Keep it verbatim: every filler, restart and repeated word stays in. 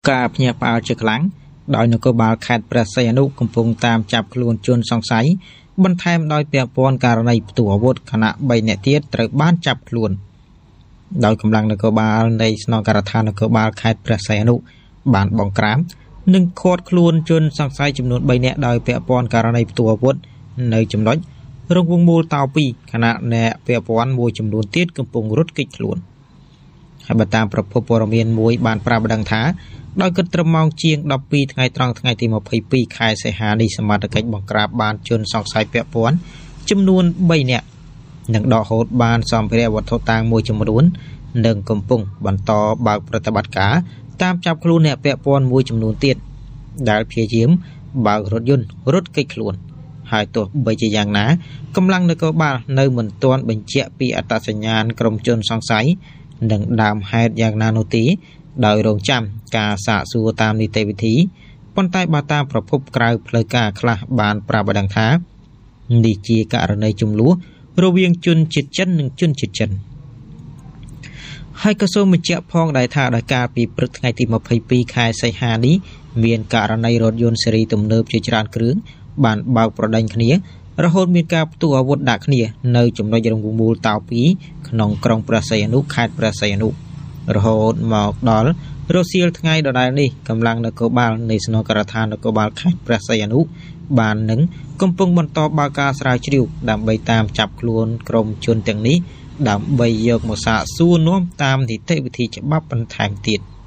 ការភ្ញាក់ផ្អើលជាខ្លាំងដោយនគរបាលខេត្តព្រះសីហនុកំពុងតាមចាប់ខ្លួនជនសង្ស័យបន្ថែមដោយពាក់ព័ន្ធករណីផ្ទុះអាវុធខណៈបីនាក់ទៀតត្រូវបានចាប់ខ្លួនដោយកម្លាំងនគរបាលនៃស្នងការដ្ឋាននគរបាលខេត្តព្រះសីហនុបានបង្ក្រាបនិងឃាត់ខ្លួនជនសង្ស័យចំនួនបីនាក់ដោយពាក់ព័ន្ធករណីផ្ទុះអាវុធនៅចំណុចរងវងមូលតោពីខណៈអ្នកពាក់ព័ន្ធមួយចំនួនទៀតកំពុងរត់គេចខ្លួនហើយបើតាមប្រភពព័ត៌មានមួយបានប្រាប់ដឹងថាដោយគិតត្រឹមម៉ោងជាងដប់ពីរថ្ងៃត្រង់ថ្ងៃទីម្ភៃពីរខែសីហានេះសមត្ថកិច្ចបង្ក្រាបបានជនសង្ស័យពាក់ព័ន្ធចំនួនបីនាក់និងដកហូតបានសម្ភារៈវត្ថុតាងមួយចំនួននិងកំពុងបន្តបើកប្រតិបត្តិការតាមចាប់ខ្លួនអ្នកពាក់ព័ន្ធមួយចំនួនទៀតដែលព្យាយាមបើករថយន្តរត់គេចខ្លួនហើយទោះបីជាយ៉ាងណាកម្លាំងនគរបាលនៅមិនទាន់បញ្ជាក់ពីអត្តសញ្ញាណក្រុមជនសង្ស័យនិងដើមហេតុយ៉ាងណានោះទេដោយរងចាំការសាកសួរតាមនីតិវិធីប៉ុន្តែបើតាមប្រភពក្រៅផ្លូវការខ្លះបានប្រាប់ឲ្យដឹងថានេះជាករណីចំនួនរវាងជនជាតិចិននិងជនជាតិចិនហើយក៏សូមបញ្ជាក់ផងដែរថាដោយការពីព្រឹកថ្ងៃទីម្ភៃពីរខែសីហានេះមានករណីរថយន្តស៊េរីទំនើបជាច្រើនគ្រឿងបានបើកប្រដេញគ្នារហូតមានការផ្ទុះអាវុធដាក់គ្នានៅចំណុចរងវងមូលតោពីក្នុងក្រុងព្រះសីហនុខេត្តព្រះសីហនុរហូតមកដល់រសៀលថ្ងៃដដែលនេះកម្លាំងនគរបាលនៃស្នងការដ្ឋាននគរបាលខេត្តព្រះសីហនុបាននឹងកំពុងបន្តបើកការស្រាវជ្រាវដើម្បីតាមចាប់ខ្លួនក្រុមជនទាំងនេះដើម្បីយកមកសាកសួរនាំតាមនីតិវិធីច្បាប់បន្ថែមទៀត